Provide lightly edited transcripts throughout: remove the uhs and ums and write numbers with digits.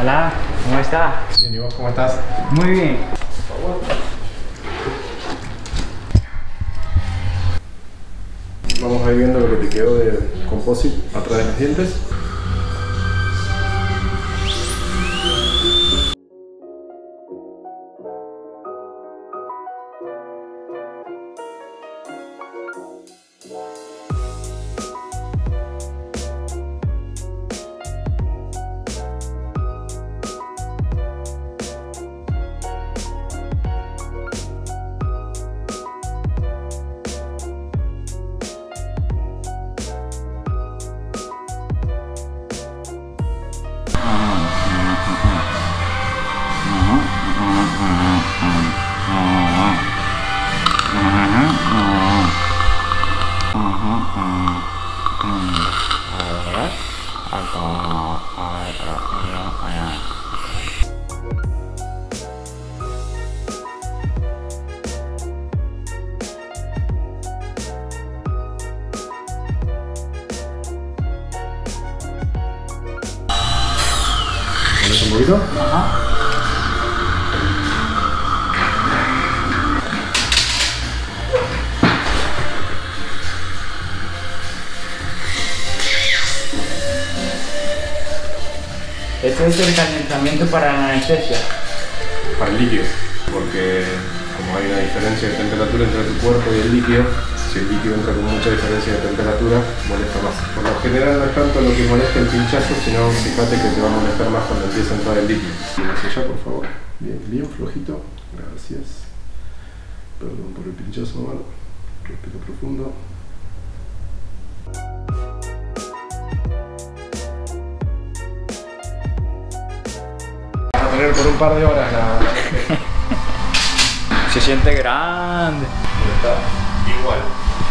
Hola, ¿cómo está? Bien, ¿y vos cómo estás? Muy bien. Por favor. Vamos a ir viendo lo que te quedó de composite atrás de los dientes. ¿Pones un poquito? Ajá. Este es el calentamiento para la anestesia. Para el líquido, porque como hay una diferencia de temperatura entre tu cuerpo y el líquido, si el líquido entra con mucha diferencia de temperatura, molesta más. Por lo general no es tanto lo que molesta el pinchazo, sino fíjate que te va a molestar más cuando empieza a entrar el líquido. Bien hacia allá, por favor. Bien, bien flojito. Gracias. Perdón por el pinchazo, mano. Respiro profundo. Vas a tener por un par de horas la... Se siente grande. Está igual.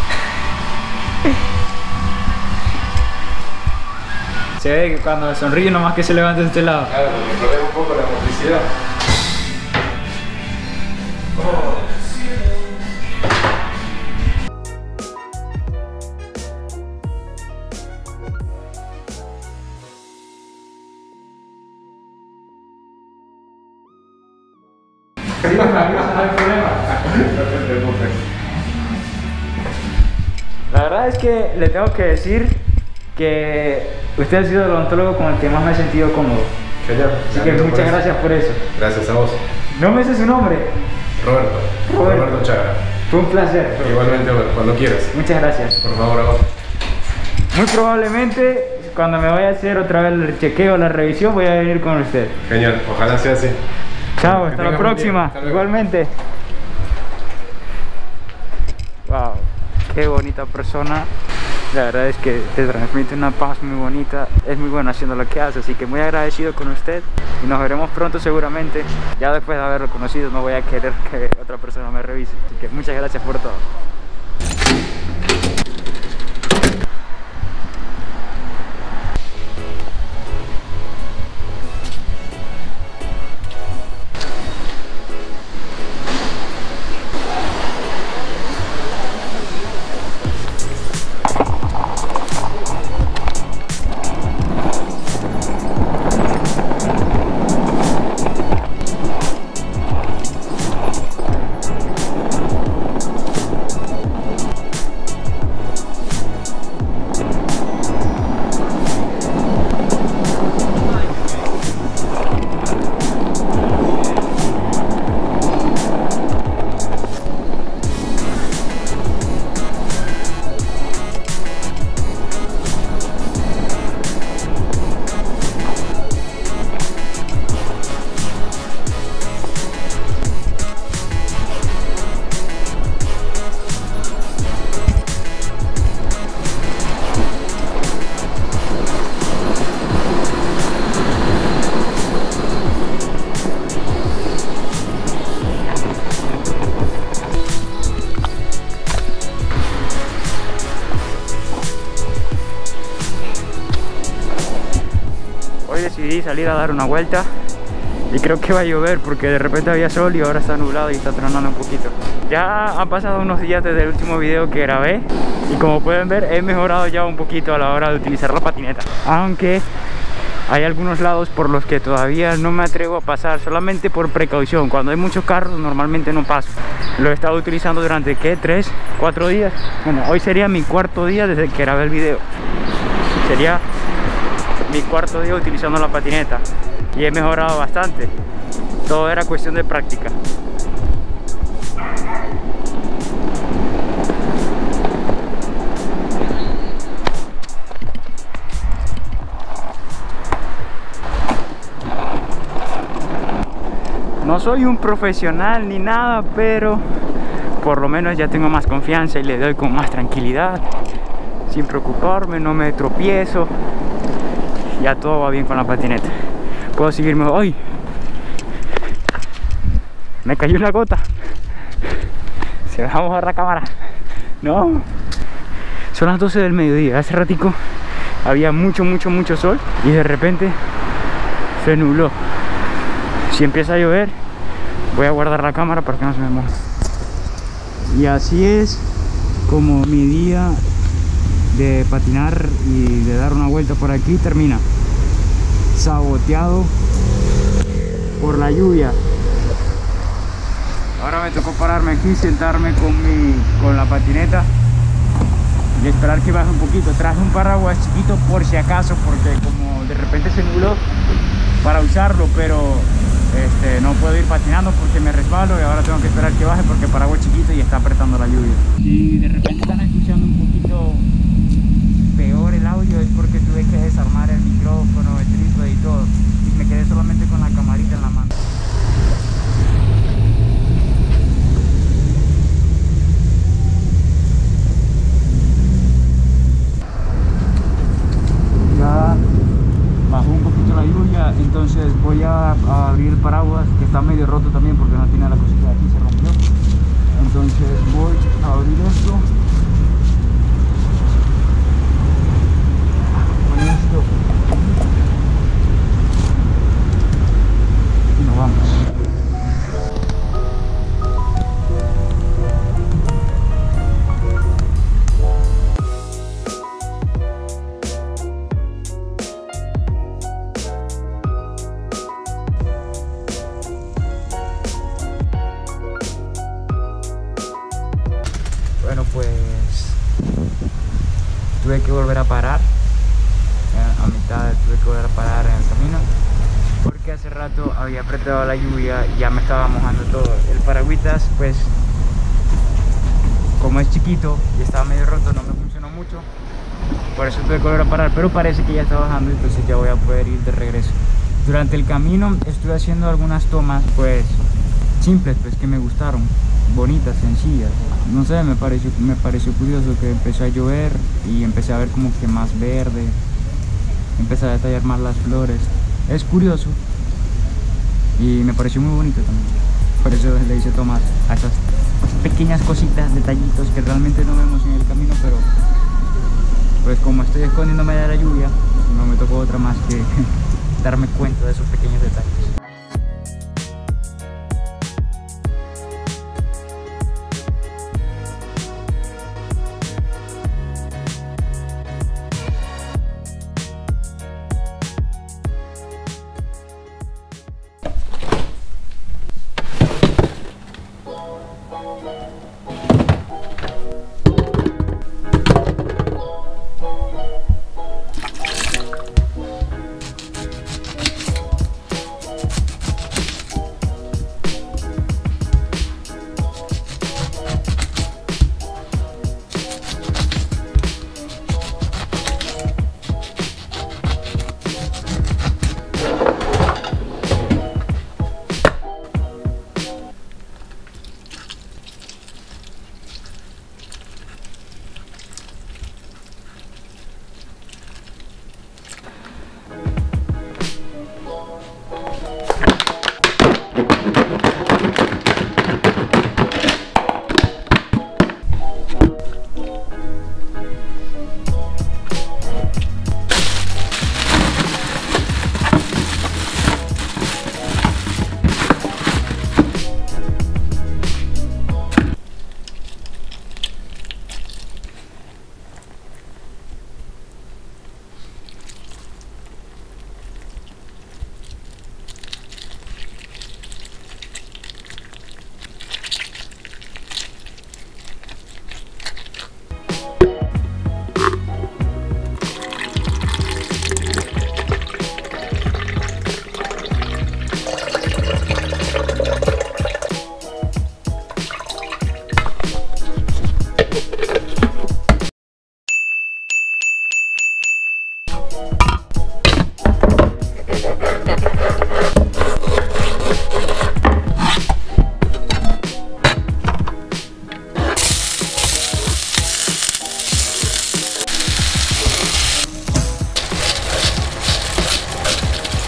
Se ve que cuando sonríe nomás que se levanta de este lado. Claro, porque perdés un poco la motricidad. No hay problema. No te preocupes. La verdad es que le tengo que decir que usted ha sido el odontólogo con el que más me he sentido cómodo. Genial. Así que muchas gracias por eso. Gracias a vos. No me sé su nombre. Roberto. Roberto Chagra. Fue un placer. Igualmente, cuando quieras. Muchas gracias. Por favor, a vos. Muy probablemente cuando me vaya a hacer otra vez el chequeo, la revisión, voy a venir con usted. Genial, ojalá sea así. Chao, Que hasta la tengas buen día. próxima. Hasta luego. Igualmente. Wow, qué bonita persona. La verdad es que te transmite una paz muy bonita. Es muy bueno haciendo lo que hace, así que muy agradecido con usted. Y nos veremos pronto seguramente. Ya después de haberlo conocido no voy a querer que otra persona me revise. Así que muchas gracias por todo. Decidí salir a dar una vuelta y creo que va a llover porque de repente había sol y ahora está nublado y está tronando un poquito. Ya han pasado unos días desde el último video que grabé y como pueden ver he mejorado ya un poquito a la hora de utilizar la patineta, aunque hay algunos lados por los que todavía no me atrevo a pasar, solamente por precaución. Cuando hay muchos carros normalmente no paso. Lo he estado utilizando durante, ¿qué? 3, 4 días. Bueno, hoy sería mi cuarto día desde que grabé el video. Sería mi cuarto día utilizando la patineta y he mejorado bastante. Todo era cuestión de práctica. No soy un profesional ni nada, pero por lo menos ya tengo más confianza y le doy con más tranquilidad, sin preocuparme, no me tropiezo. Ya todo va bien con la patineta. Puedo seguirme hoy. Me cayó una gota. Se va a mojar la cámara. No. Son las 12 del mediodía. Hace ratico había mucho sol y de repente se nubló. Si empieza a llover, voy a guardar la cámara para que no se me moje. Y así es como mi día de patinar y de dar una vuelta por aquí termina. Saboteado por la lluvia. Ahora me tocó pararme aquí, sentarme con la patineta y esperar que baje un poquito. Traje un paraguas chiquito por si acaso, porque como de repente se nubló, para usarlo, pero no puedo ir patinando porque me resbalo y ahora tengo que esperar que baje porque el paraguas es chiquito y está apretando la lluvia. Si de repente están escuchando un poquito peor el audio es porque tuve que desarmar el micrófono, el trípode y todo, y me quedé solamente con la camarita en la mano. Ya bajó un poquito la lluvia, entonces voy a abrir el paraguas, que está medio roto también porque no tiene la cosita de aquí, se rompió. Entonces voy a abrir esto. Con esto. Y nos vamos. Bueno, pues tuve que volver a parar a mitad, tuve que volver a parar en el camino porque hace rato había apretado la lluvia y ya me estaba mojando todo. El paragüitas, pues como es chiquito y estaba medio roto, no me funcionó mucho, por eso tuve que volver a parar, pero parece que ya está bajando, entonces ya voy a poder ir de regreso. Durante el camino estuve haciendo algunas tomas pues simples, pues que me gustaron, bonitas, sencillas. No sé, me pareció curioso que empezó a llover y empecé a ver como que más verde, empecé a detallar más las flores. Es curioso y me pareció muy bonito también. Por eso le hice tomas a esas pequeñas cositas, detallitos que realmente no vemos en el camino, pero pues como estoy escondiéndome de la lluvia, no me tocó otra más que darme cuenta de esos pequeños detalles.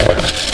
Bueno.